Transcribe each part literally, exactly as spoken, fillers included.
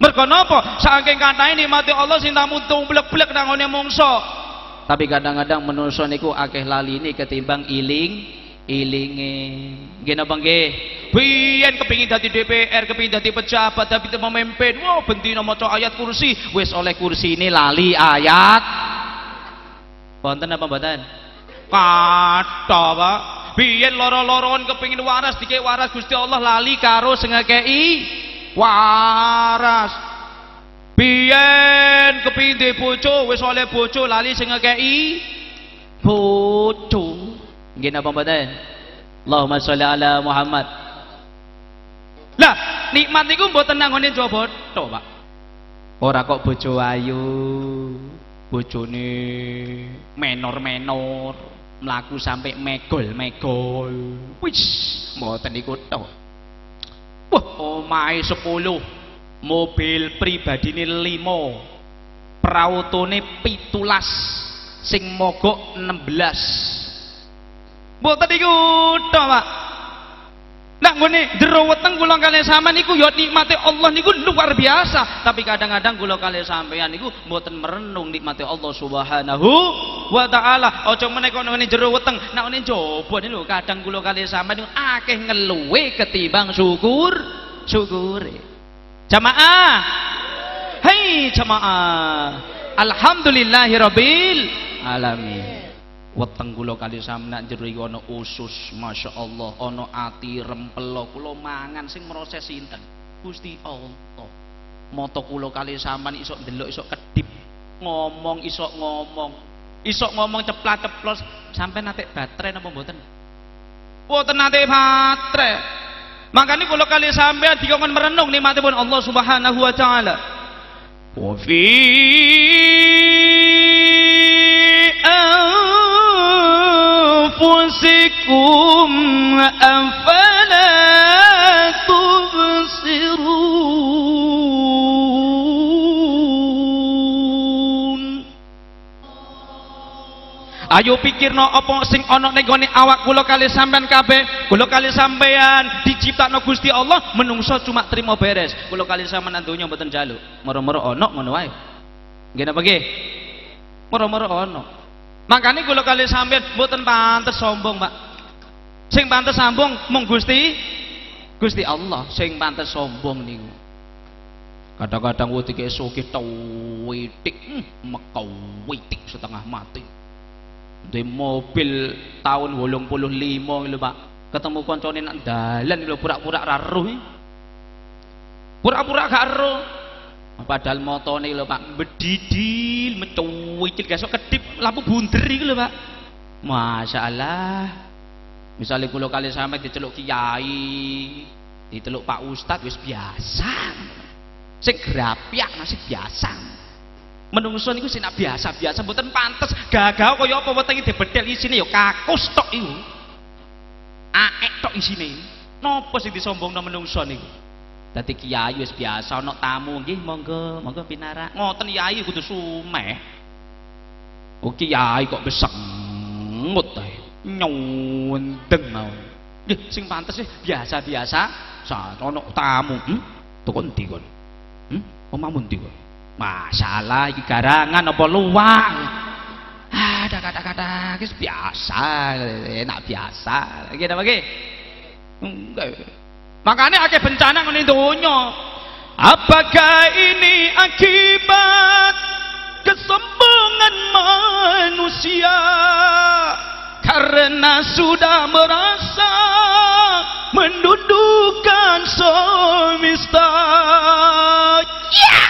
Mergo napa? Saking kathah nikmate Allah sing tamu tumblek-blek nang ngene mungso. Tapi kadang-kadang menungso niku akeh laline ketimbang iling ilinge. Nggih napa nggih? Biyen kepingin dadi D P R, kepingin dadi pejabat, dadi pemimpin. Wah, bendina maca ayat kursi, wis oleh kursi ini lali ayat. Wonten apa mboten? Kathah, Pak. Biyen loro-loron kepingin waras, dikek waras Gusti Allah lali karo sing ngekeki waras. Biyen kepingin duwe bojo, wis oleh bojo lali sing ngekeki bojo. Nggih napa mboten? Allahumma sholli ala Muhammad. Lah, nikmat niku mboten nang ngene Jawa Bathara, Pak. Ora kok bojo ayu, bojone menor-menor, mlaku sampai megol-megol. Wis, mboten niku tok. Wah, omahe sepuluh, mobil pribadine lima, prautone pitulas, sing mogok enam belas. Mboten niku tok, Pak. Nah ngene jero weteng kula kalih sampean niku ya nikmate Allah niku luar biasa, tapi kadang-kadang kula kalih sampean niku mboten merenung nikmate Allah Subhanahu wa taala. Aja menika ngene jero weteng, nek ngene jaba niku kadang kula kalih sampean niku akeh ngeluwe ketimbang syukur syukure. Jamaah. Hei jamaah. Alhamdulillahirabbil alamin. Weteng kula kali sampeyan jero iki ana usus, masyaallah, ana ati rempelo, kula mangan sing proses sinten? Gusti Allah. Mata kula kali sampeyan iso ndelok, iso kedip, ngomong iso ngomong, iso ngomong ceplat-ceplos. Sampeyan nate baterai napa mboten? Mboten nate baterai. Makane kula kali sampeyan dikon merenung nikmatipun Allah Subhanahu wa taala. Wa fi anfusikum afala tubsirun. Ayo pikirno apa sing ana ning gone awak kula kali sampean kabeh. Kula kali sampean diciptakno Gusti Allah, menungso cuma trimo beres. Kula kali sampean donya mboten njaluk. Moro-moro ana ngono wae. Nggih napa nggih? Moro-moro ana. Makanya kula kali sampean mboten pantes sombong, Pak. Sing pantes sombong mung Gusti Gusti Allah sing pantes sombong niku. Kadang-kadang wetike sugih witik, mekau witik setengah mati. Di mobil tahun wolong puluh lima lho, Pak. Ketemu koncone nang dalan lho pura-pura ra roh. Pura-pura gak roh. Padahal motone lho Pak bedidil mecuwicil gesok kedip lampu bunder iki lho Pak. Masyaallah. Misalnya kula kali sampe diceluk kiai, diceluk Pak Ustad wis biasa. Sing grapyak masih biasa. Menungso niku sing biasa-biasa mboten pantes. Gagah kaya apa wetenge dibedhel isine ya kakus tok iku. Aek tok isine. Napa sing disombongno menungso niku? Dadi kiai wis biasa ana tamu nggih monggo monggo pinarak. Ngoten kiai kudu sumeh. Oh kiai kok besengut ae. Nyundeng mau. Nggih sing pantes sih biasa-biasa. Sa ana tamu, hm? Tukon ndi kon? Hm? Omahmu ndi kon? Masalah iki garangan apa luwak? Ah, kata-kata wis biasa, enak biasa. Nggih napa nggih? Enggak. Makanya akeh bencana ngene donya. Apakah ini akibat kesombongan manusia karena sudah merasa mendudukan semesta? Yeah!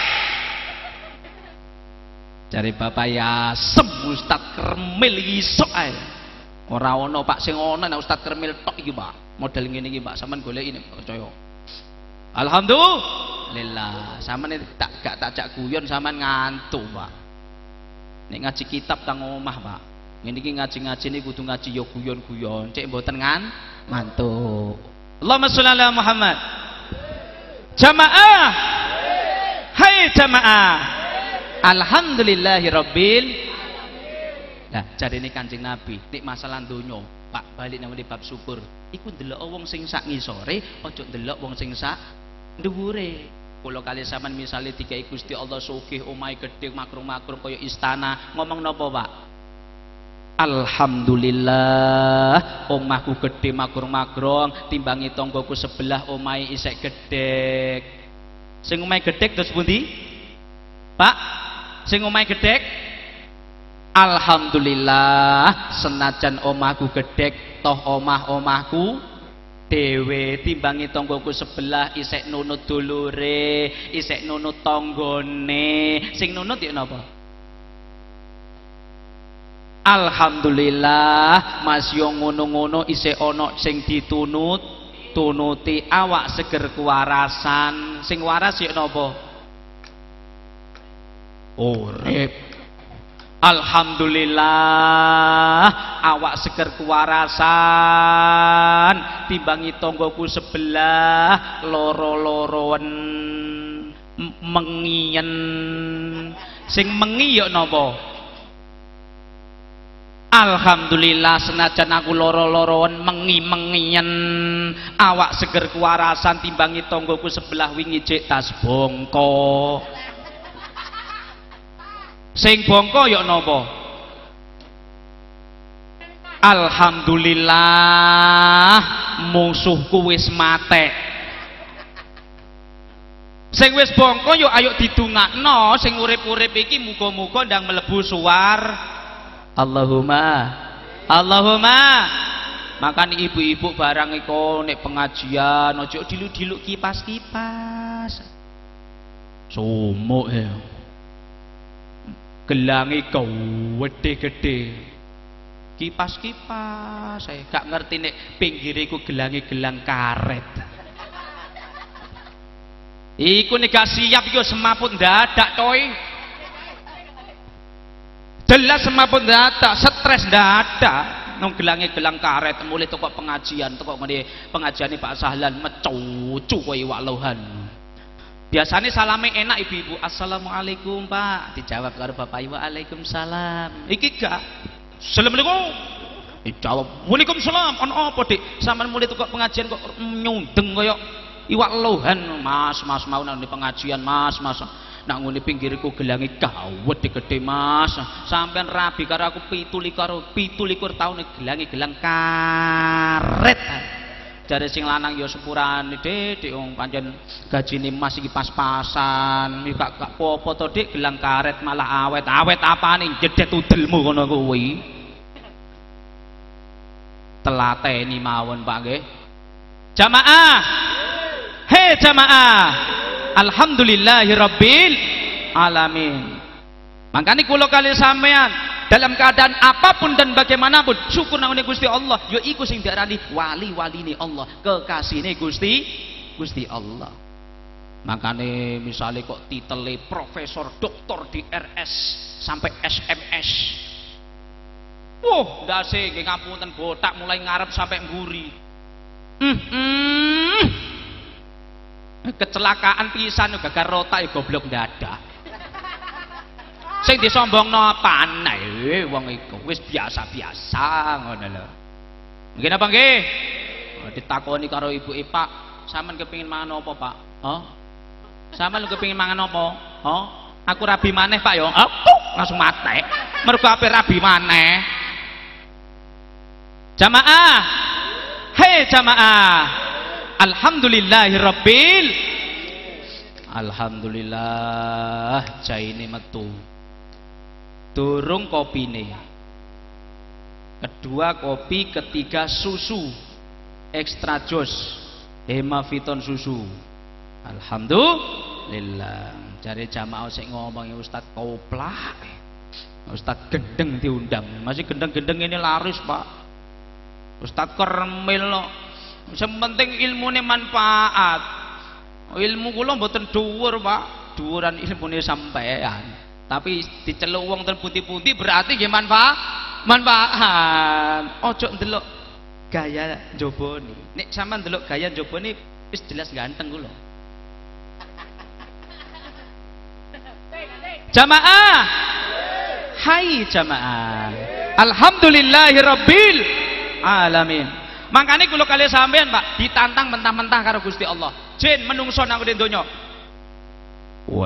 Cari Bapak Yasem Ustad Kermil iso ae. Ora ana Pak sing ana nek Ustad Kermil tok iki Pak. Model ngene iki Pak, sampean golek ini percaya. Alhamdulillah, sampean tak gak tak jak guyon sampean ngantuk, Pak. Nek ngaji kitab tang omah, Pak. Ngene iki ngaji-ngaji ini kudu ngaji ya guyon-guyon, cek mboten ngan ngantuk. Allahumma sholli ala Muhammad. Jamaah. Hai jamaah. Alhamdulillahirabbil. Nah, jarine Kanjeng Nabi, nek masalah donya, Pak, balik nang bab syukur. Iku ndelok wong sing sak ngisore, aja ndelok wong sing sak dhuwure. Kula kali sampean misale dikai Gusti Allah sugih omahe gedhe makrum-makrum kaya istana, ngomong napa, Pak? Alhamdulillah omahku gedhe makrum-makrum timbangi tanggoku sebelah omahe isek gedhek. Sing omahe gedhek terus pundi? Pak, sing omahe gedhek alhamdulillah senajan omahku gedhek toh omah-omahku dewe timbangi tanggoku sebelah isek nunut dulure, isek nunut tanggane. Sing nunut ya napa? Alhamdulillah Mas yo ngono-ngono isih ana sing ditunut, tunuti awak seger kewarasan. Sing waras ya napa? Urip. Alhamdulillah awak seger kewarasan timbangi tanggoku sebelah loro-loroen mengien. Sing mengi ya napa? Alhamdulillah senajan aku loro-loroan mengi-mengien awak seger kewarasan timbangi tanggoku sebelah wingi jek tas bongko. Sing bongko ya napa? Alhamdulillah musuhku wis mate. Sing wis bongko yo ayo didungakno sing urip-urip iki muga-muga ndang mlebu suwar. Allahumma Allahumma. Makanya ibu-ibu barang iko nek pengajian ojo diluk-diluk kipas-kipas. Sumuk ya. Gelangi gede-gede. Kipas-kipas saya gak ngerti nek pinggire iku gelangi gelang karet. Iku nek gak siap iku semaput ndadak coy. Jelas semapun data, stres data, nong gelangnya gelang karet, mulai toko pengajian, toko ngene pengajian Pak Sahlan, mecucu koi waklohan. Biasanya salamnya enak ibu-ibu, assalamualaikum Pak, dijawab karo bapak ibu, waalaikumsalam. Iki gak, assalamualaikum, dijawab, waalaikumsalam. On apa dik, sampean mulai toko pengajian kok nyundeng koyok iwak lohan, mas, mas mau nang di pengajian, mas, mas. Nak ngene pinggirku gelangi gawet gede mas sampean rabi karo aku pitulikur pitulikur tahun gelangi gelang karet jare sing lanang ya sepurane Dik wong pancen gajine mas iki pas-pasan iki gak gak apa-apa to Dik gelang karet malah awet awet apane jedet udelmu ngono kuwi telateni mawon Pak nggih jamaah he jamaah alhamdulillahirabbil alamin. Makanya kula kali sampean dalam keadaan apapun dan bagaimanapun syukur nang Gusti Allah ya iku sing diarani wali-waline Allah, kekasihne Gusti Gusti Allah. Makanya misalnya kok titele profesor doktor di R S sampai S M S. Wah, ndase nggih ngapunten botak mulai ngarep sampai mburi. Hmm. hmm. Kecelakaan pisan gagal rotak ya goblok dadah. Sing disombongno paneh wong iku wis biasa-biasa ngono lho. Nggih napa nggih? Ditakoni karo ibu e Pak, sampean kepengin mangan apa Pak? Hah? Sampean kepengin mangan apa? Hah? Aku rabi maneh Pak ya. Oh, langsung mate. Mergo ape rabi maneh. Jamaah. Hei jamaah. Alhamdulillahirabbil alhamdulillah jaine metu durung kopine kedua kopi ketiga susu ekstra jos hemaviton susu alhamdulillah jare jamaah sik ngomongi Ustaz Koplah Ustaz Gendeng diundang masih gendeng-gendeng ini laris Pak Ustaz Kermil no. Sementing ilmune manfaat. Ilmu kula mboten dhuwur, Pak. Dhuwuran ilmune sampean. Tapi diceluk wong ten pundi-pundi berarti nggih manfaat. Manfaat. Ojo ndelok gaya njobone. Nek sampean ndelok gaya njobone wis jelas ganteng kula. Jamaah. Hai jamaah. Alhamdulillahirabbil alamin. Makanya kalau kalian sampean Pak ditantang mentah-mentah karo Gusti Allah. Jin menungso nang donya. Wa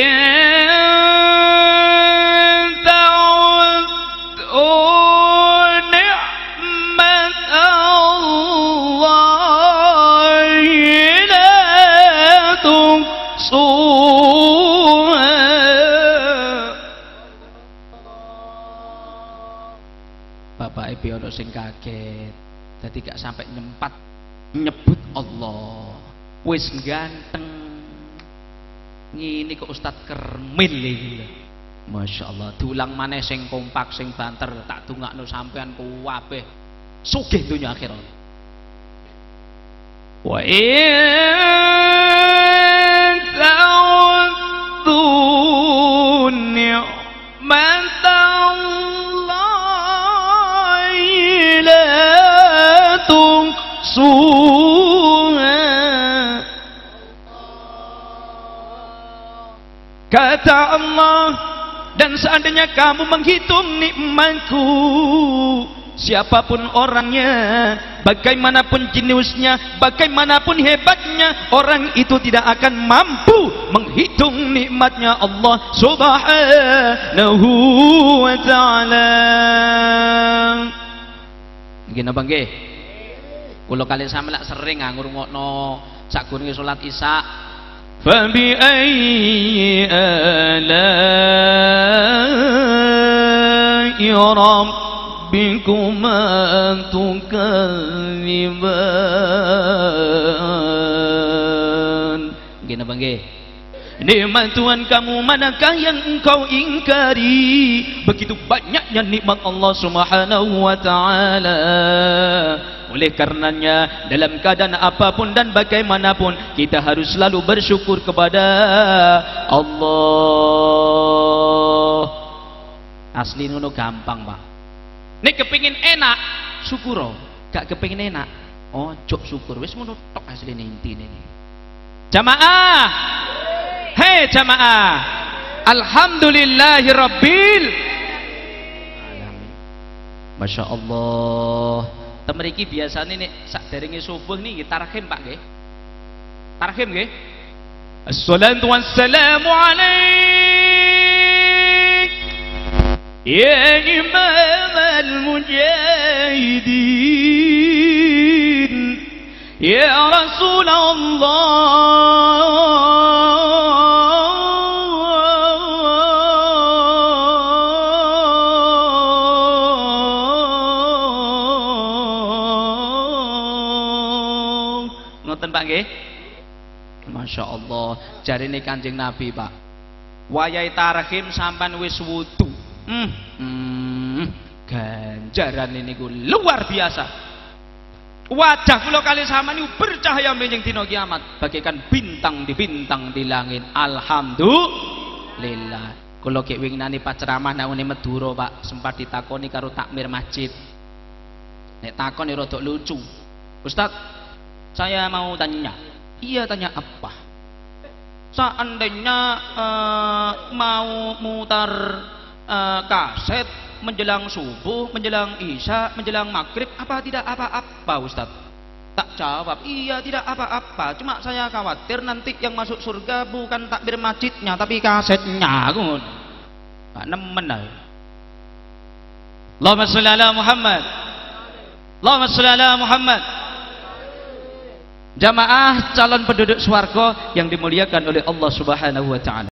in ta'uddu ni'mat Allahi la tuhsuha. Bapak ibu ono sing kaget, dadi gak sampai nyempat nyebut Allah. Wis ganteng ngene kok Ustaz Kermil iki. Masyaallah, dulang maneh sing kompak sing banter, tak dongakno sampean kuwabeh sugih donya akhirat. Wa in ta'uddu ni'matallahi la tuhsuha. Kata Allah, dan seandainya kamu menghitung nikmatku, siapapun orangnya, bagaimanapun jeniusnya, bagaimanapun hebatnya, orang itu tidak akan mampu menghitung nikmatnya Allah subhanahu wa ta'ala. Nggih napa nggih? Kula kali sampeyan sering ngrungokno sakgurunge salat Isya. فبأي آلاء ربكما تكذبان. Gini apa nggih? Nikmat Tuhan kamu manakah yang engkau ingkari? Begitu banyaknya nikmat Allah Subhanahu wa ta'ala. Oleh karenanya dalam keadaan apapun dan bagaimanapun kita harus selalu bersyukur kepada Allah. Asli ngono gampang, Pak. Nek kepengin enak, syukur. Gak kepengin enak, ojo syukur. Wis ngono tok asline intine. Jamaah. Hei jamaah. Alhamdulillahirabbil alamin. Masya Allah. Temeriki biasanya nih sakderenge subuh nih tarhim Pak nggih. Tarhim nggih. Assalatu wassalamu alaik ya imam al-mujahidin ya Rasulullah. Pak nggih. Masya Allah, jarine Kanjeng Nabi Pak, wayahe tarhim sampan wis wudu, hmm, hmm, ganjaran niku luar biasa. Wajah kula kali sampean niku bercahaya menyang dina kiamat bagaikan bintang di bintang di langit. Alhamdulillah. Kula ki winginane pas ceramah nang Madura Pak, sempat ditakoni karo takmir masjid. Nek takon ya rada lucu. Ustaz, saya mau tanya. Iya, tanya apa? Seandainya uh, mau mutar uh, kaset menjelang subuh, menjelang isya, menjelang maghrib, apa tidak apa-apa Ustaz? Tak jawab, iya tidak apa-apa. Cuma saya khawatir nanti yang masuk surga bukan takbir masjidnya tapi kasetnya. Pak nemen ae. Allahumma sholli ala Muhammad. Allahumma sholli ala Muhammad. Jamaah calon penduduk swarga yang dimuliakan oleh Allah Subhanahu wa ta'ala.